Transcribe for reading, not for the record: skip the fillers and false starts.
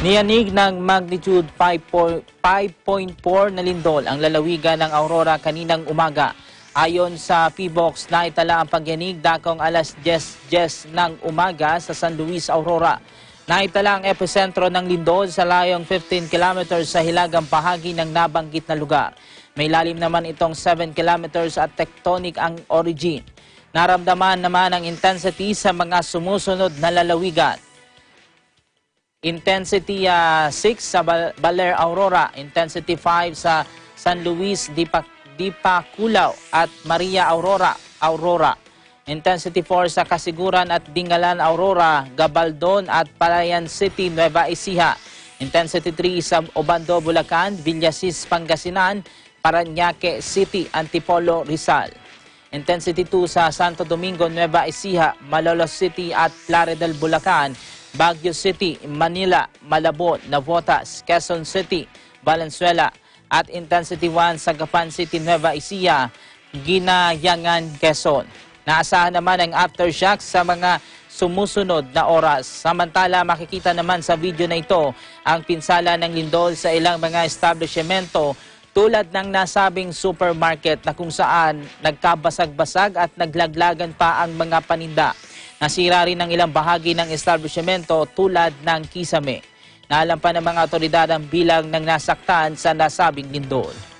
Niyanig ng magnitude 5.4 na lindol ang lalawigan ng Aurora kaninang umaga. Ayon sa PBOX, naitala ang pagyanig dakong alas 10:10 ng umaga sa San Luis, Aurora. Naitala ang epicentro ng lindol sa layong 15 kilometers sa hilagang bahagi ng nabanggit na lugar. May lalim naman itong 7 kilometers at tectonic ang origin. Naramdaman naman ang intensity sa mga sumusunod na lalawigan. Intensity 6 sa Baler, Aurora, Intensity 5 sa San Luis, Dipaculao at Maria Aurora. Intensity 4 sa Kasiguran at Dingalan, Aurora, Gabaldon at Palayan City, Nueva Ecija. Intensity 3 sa Obando, Bulacan, Villasis, Pangasinan, Parañaque City, Antipolo, Rizal. Intensity 2 sa Santo Domingo, Nueva Ecija, Malolos City at Plaridel, Bulacan, Baguio City, Manila, Malabon, Navotas, Quezon City, Valenzuela at Intensity 1 sa Gapan City, Nueva Ecija, Ginayangan, Quezon. Naasahan naman ang aftershocks sa mga sumusunod na oras. Samantala, makikita naman sa video na ito ang pinsala ng lindol sa ilang mga establishmento tulad ng nasabing supermarket na kung saan nagkabasag-basag at naglaglagan pa ang mga paninda. Nasira rin ang ilang bahagi ng establishmento tulad ng kisame. Naalam pa ng mga otoridad ang bilang ng nasaktan sa nasabing lindol.